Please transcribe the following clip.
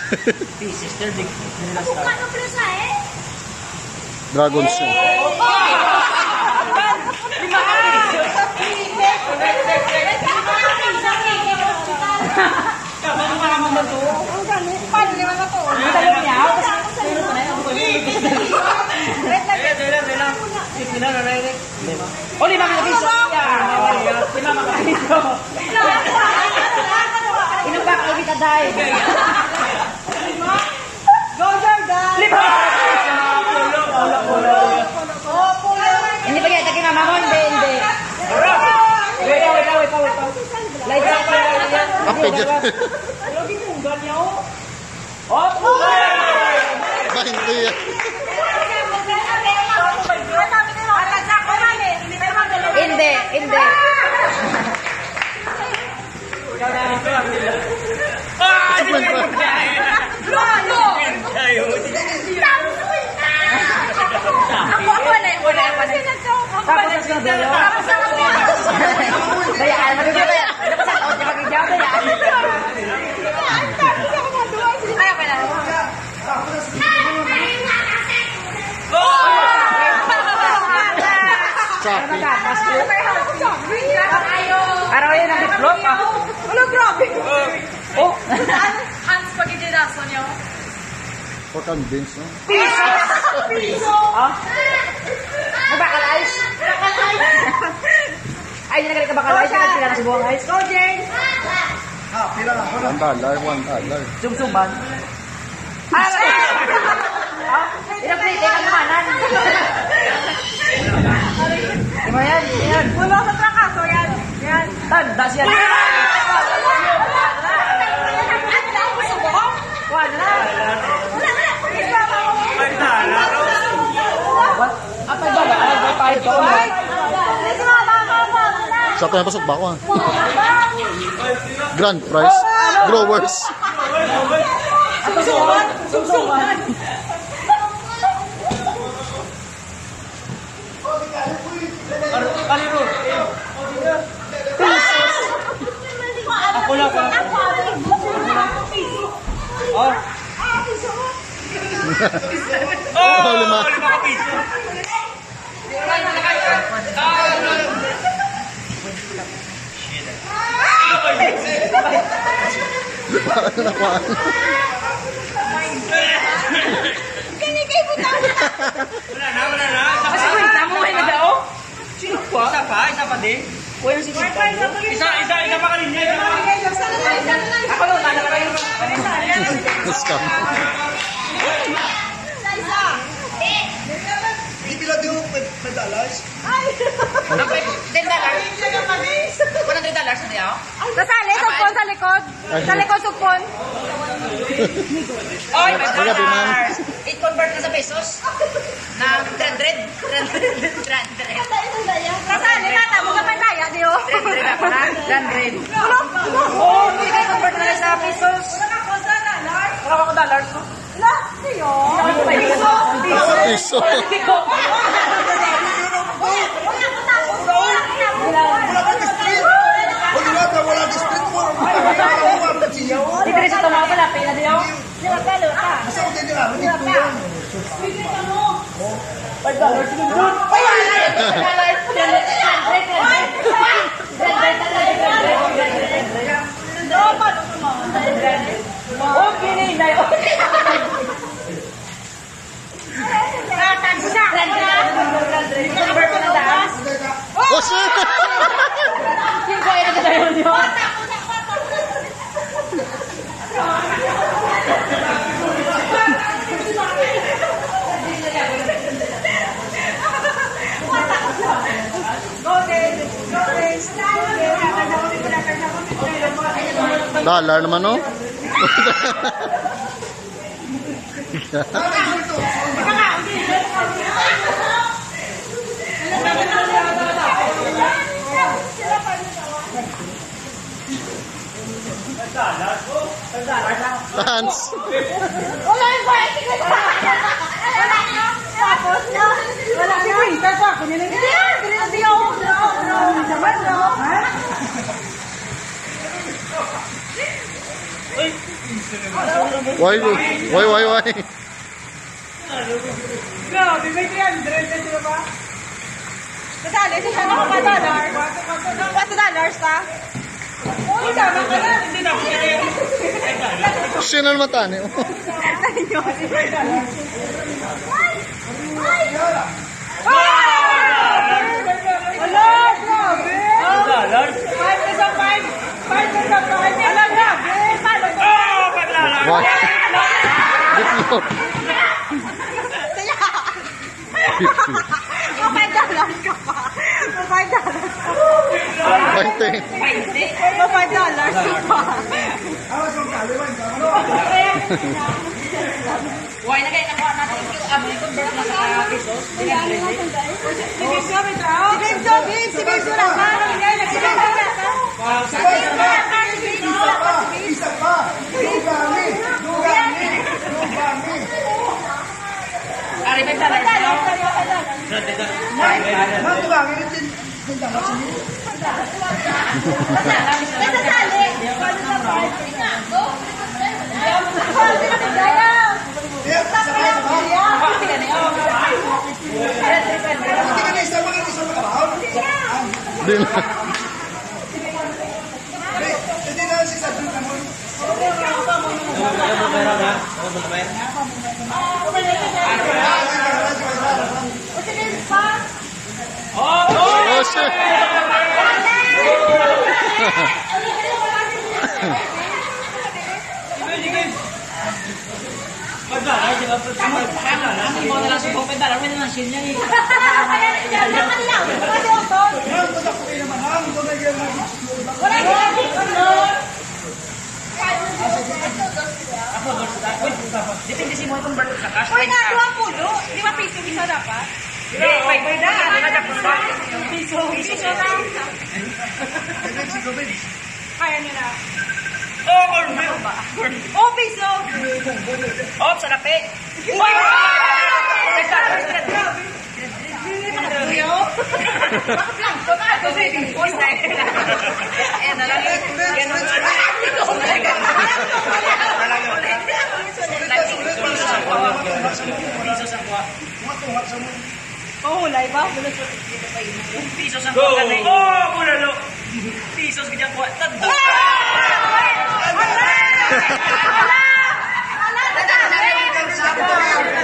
Sister, Ano presa eh? Dragon Show. Oh, 5 piso. Inubak lagi taday. Go Jordan! Hindi pa kita kinamamon, hindi. Wait. Light up. Apa dyan? Oh, Bahinto yan. Hindi. Cuman pa. Tapos na dalo. Bayaan mo dito ya. Dapat sa out niya mag-jawab ya. Ay, okay na. Choppy. Araw yun ang diplom. Ano, grabe! Oh. Hans, pag-idiraso niyo. For convince, no? Piso! Oh. Nabakalize. Ay, hindi na ganit kabakalize. Hindi na subuang ice. Go, Jane! $1. Sumsuban. Ilang plate ka naman. Diba yan? Wala sa trakaso yan. Yan. Tandas yan. Wala na. Apa ba? Ay, pahit ko. Sa ato na pasok ba ako, ha? Grand prize. Growers. Sumsuban. Ako lang ka. Oh. Oh, 5. Paano nakuha? Kinigay mo tayo! Wala na. Kasi kwenta mo may nagao? Sino pa? Isa pa din. Kuya si Tita. Isa pa kanina. Ako lang, tala ka kayo. Scam. Hindi pila di mo $5. $10? $100 na diyo? Nasali, sugpon sa likod. Sa likod, sugpon. Oy, Magabi, ma'am. $5. I-convert na sa pesos. Na 300. Nasali, nata, mga pantaya, diyo. 300 ako na. 100. Oh, hindi kayo convert na sa pesos. Wala ako dollars. Last diyo. Piso. Wala district mo. Dito rin sa tumawa pala, pila diyo. Masa ko din nila. Hindi ko yan. $5 sinunod. Ay, okay na yun. Convert na daan. Oh, shit! Yung kaya na tayo niyo. Dollar naman, no? Hans. Wala yung bayad. Wala na. Tapos na. Wala na. Winter pa. Hindi yan. Hindi ako. Naman, no? Uy! Why? Grabe, may 300 na sila ba? Kasali siya na $4. $4 pa? Uy, tama ka na. Hindi na, Sino naman tani? Wala, grabe. $5. 5 sa 5. 5 sa 5. Wala, grabe. Paano ba? Oh! $5. Why? Bitlog. Bitlog. $5 ka pa. $5 ka pa. 20. $5 ka pa. Why na kayo nakuha natin yung convert na sa pesos? Si Benjo lang ba? Si Benjo lang ba? Isa pa. Dugami. Ari, $5 na. Ma'am, dugami rin din. Nasasali. Di na. Hindi na si Sadri naman. Oh, shit. Depende si mo convert sa cash. Uy, nga, 20. 5 piso isa dapat? Piso lang. Kaya nyo na. Oh, cornmeal. Oh, piso. Oh, sa kape. Hulay ba? Pisos ang kuha kanay. Oh, bulalo. Pisos ganyan kuha. Tadto. Hala!